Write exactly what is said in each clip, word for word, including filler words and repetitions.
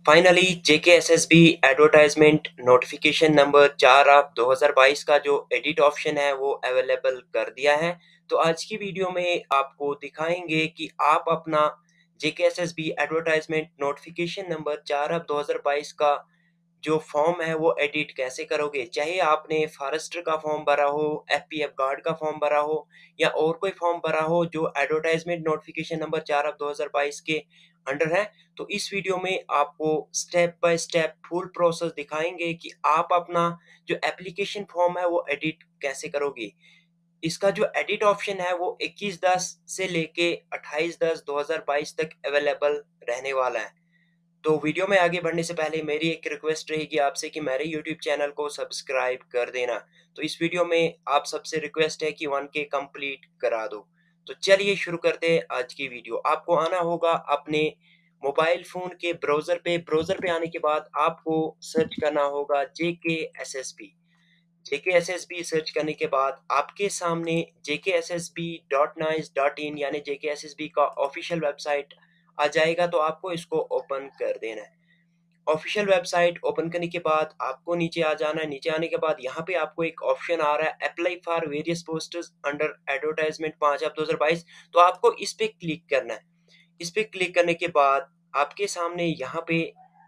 Finally JKSSB advertisement notification number चार आप दो हज़ार बाईस का जो एडिट ऑप्शन है वो अवेलेबल कर दिया है। तो आज की वीडियो में आपको दिखाएंगे कि आप अपना जेकेएसएसबी एडवर्टाइजमेंट नोटिफिकेशन नंबर चार आप दो हज़ार बाईस का जो फॉर्म है वो एडिट कैसे करोगे। चाहे आपने फॉरेस्टर का फॉर्म भरा हो, एफपीएफ गार्ड का फॉर्म भरा हो या और कोई फॉर्म भरा हो जो एडवर्टाइजमेंट नोटिफिकेशन नंबर चार अब दो हज़ार बाईस के अंडर है। तो इस वीडियो में आपको step by step full process दिखाएंगे कि आप अपना जो एप्लीकेशन फॉर्म है वो एडिट कैसे करोगे। इसका जो एडिट ऑप्शन है वो इक्कीस दस से लेके अट्ठाईस दस दो हज़ार बाईस तक अवेलेबल रहने वाला है। तो वीडियो में आगे बढ़ने से पहले मेरी एक रिक्वेस्ट रहेगी आपसे कि मेरे यूट्यूब चैनल को सब्सक्राइब कर देना। तो इस वीडियो में आप सबसे रिक्वेस्ट है कि वन के कंप्लीट करा दो। तो चलिए शुरू करते हैं आज की वीडियो। आपको आना होगा अपने मोबाइल फ़ोन के ब्राउज़र पे। ब्राउज़र पे आने के बाद आपको सर्च करना होगा जेकेएसएसबी। जेकेएसएसबी सर्च करने के बाद आपके सामने JKSSB dot nice dot in यानी जेकेएसएसबी का ऑफिशियल वेबसाइट आ जाएगा। तो आपको इसको ओपन कर देना है। ऑफिशियल वेबसाइट ओपन करने के बाद आपको नीचे आ जाना है। नीचे आने के बाद यहाँ पे आपको एक ऑप्शन आ रहा है apply for various posters under advertisement पाँच आप दो हज़ार बाईस। तो आपको इस पे क्लिक करना है। इस पे क्लिक करने के बाद आपके सामने यहाँ पे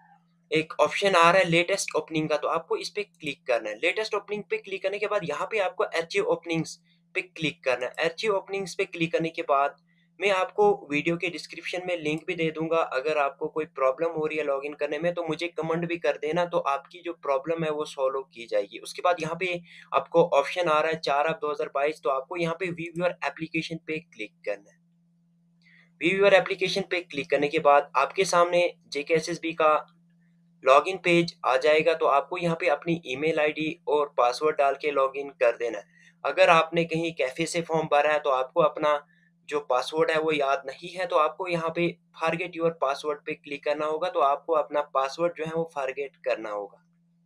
एक ऑप्शन आ रहा है लेटेस्ट ओपनिंग का। तो आपको इस पे क्लिक करना है। लेटेस्ट ओपनिंग पे क्लिक करने के बाद यहाँ पे आपको आर्चिव ओपनिंग्स पे क्लिक करना है। आर्चिव ओपनिंग्स पे क्लिक करने के बाद मैं आपको वीडियो के डिस्क्रिप्शन में लिंक भी दे दूंगा। अगर आपको कोई प्रॉब्लम हो रही है लॉगिन करने में तो मुझे कमेंट भी कर देना, तो आपकी जो प्रॉब्लम है वो सॉल्व की जाएगी। उसके बाद यहाँ पे आपको ऑप्शन आ रहा है चार आप दो हज़ार बाईस। तो आपको यहाँ पे व्यू योर एप्लीकेशन पे क्लिक करना है। व्यू योर एप्लीकेशन पे क्लिक करने के बाद आपके सामने जेकेएसएसबी का लॉगिन पेज आ जाएगा। तो आपको यहाँ पे अपनी ईमेल आईडी और पासवर्ड डाल के लॉगिन कर देना है। अगर आपने कहीं कैफे से फॉर्म भरा है तो आपको अपना जो पासवर्ड है वो याद नहीं है, तो आपको यहाँ पे फॉरगेट योर पासवर्ड पे क्लिक करना होगा। तो आपको अपना पासवर्ड जो है वो फॉरगेट करना होगा।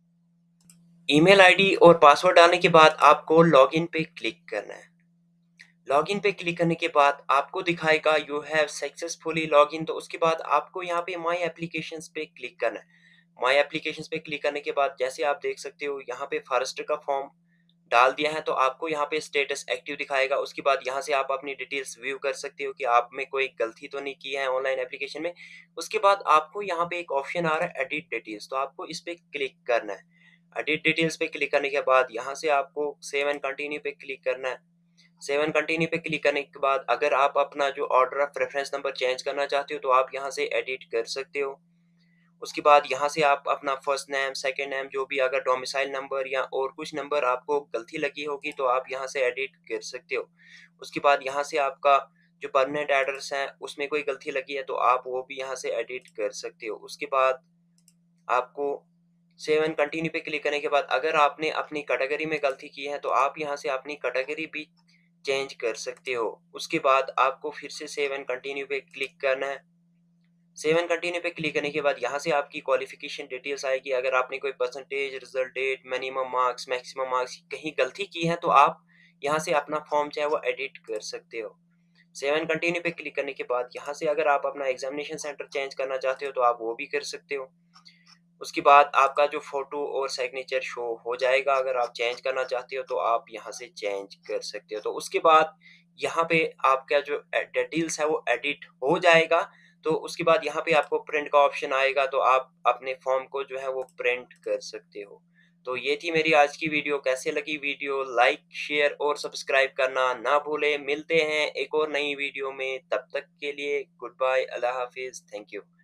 ईमेल आईडी और पासवर्ड डालने के बाद आपको लॉगिन पे क्लिक करना है। लॉगिन पे क्लिक करने के बाद आपको दिखाएगा यू हैव सक्सेसफुली लॉगिन। तो उसके बाद आपको यहाँ पे माई एप्लीकेशंस पे क्लिक करना है। माई एप्लीकेशंस पे क्लिक करने के बाद जैसे आप देख सकते हो यहाँ पे फॉरेस्टर का फॉर्म डाल दिया है। तो आपको यहाँ पे स्टेटस एक्टिव दिखाएगा। उसके बाद यहाँ से आप अपनी डिटेल्स व्यू कर सकते हो कि आप में कोई गलती तो नहीं की है ऑनलाइन एप्लीकेशन में। उसके बाद आपको यहाँ पे एक ऑप्शन आ रहा है एडिट डिटेल्स। तो आपको इस पे क्लिक करना है। एडिट डिटेल्स पे क्लिक करने के बाद यहाँ से आपको सेव एंड कंटिन्यू पे क्लिक करना है। सेवन कंटिन्यू पे क्लिक करने के बाद अगर आप अपना जो order of reference number change करना चाहते हो तो आप यहाँ से एडिट कर सकते हो। उसके बाद यहाँ से आप अपना फर्स्ट नेम सेकंड नेम जो भी अगर डोमिसाइल नंबर या और कुछ नंबर आपको गलती लगी होगी तो आप यहाँ से एडिट कर सकते हो। उसके बाद यहाँ से आपका जो परमानेंट एड्रेस है उसमें कोई गलती लगी है तो आप वो भी यहाँ से एडिट कर सकते हो। उसके बाद आपको सेव एंड कंटिन्यू पे क्लिक करने के बाद अगर आपने अपनी कैटेगरी में गलती की है तो आप यहाँ से अपनी कैटेगरी भी चेंज कर सकते हो। उसके बाद आपको फिर से सेव एंड कंटिन्यू पे क्लिक करना है। सेव एंड कंटिन्यू पे क्लिक करने के बाद यहाँ से आपकी क्वालिफिकेशन डिटेल्स आएगी। अगर आपने कोई percentage, result date, minimum marks, maximum marks कहीं गलती की है तो आप यहाँ से अपना फॉर्म जो है वो एडिट कर सकते हो। सेव एंड कंटिन्यू पे क्लिक करने के बाद यहाँ से अगर आप अपना एग्जामिनेशन सेंटर चेंज करना चाहते हो तो आप वो भी कर सकते हो। उसके बाद आपका जो फ़ोटो और सिग्नेचर शो हो जाएगा। अगर आप चेंज करना चाहते हो तो आप यहाँ से चेंज कर सकते हो। तो उसके बाद यहाँ पे आपका जो डिटेल्स है वो एडिट हो जाएगा। तो उसके बाद यहाँ पे आपको प्रिंट का ऑप्शन आएगा तो आप अपने फॉर्म को जो है वो प्रिंट कर सकते हो। तो ये थी मेरी आज की वीडियो। कैसे लगी वीडियो लाइक शेयर और सब्सक्राइब करना ना भूलें। मिलते हैं एक और नई वीडियो में, तब तक के लिए गुड बाय, अल्लाह हाफिज़, थैंक यू।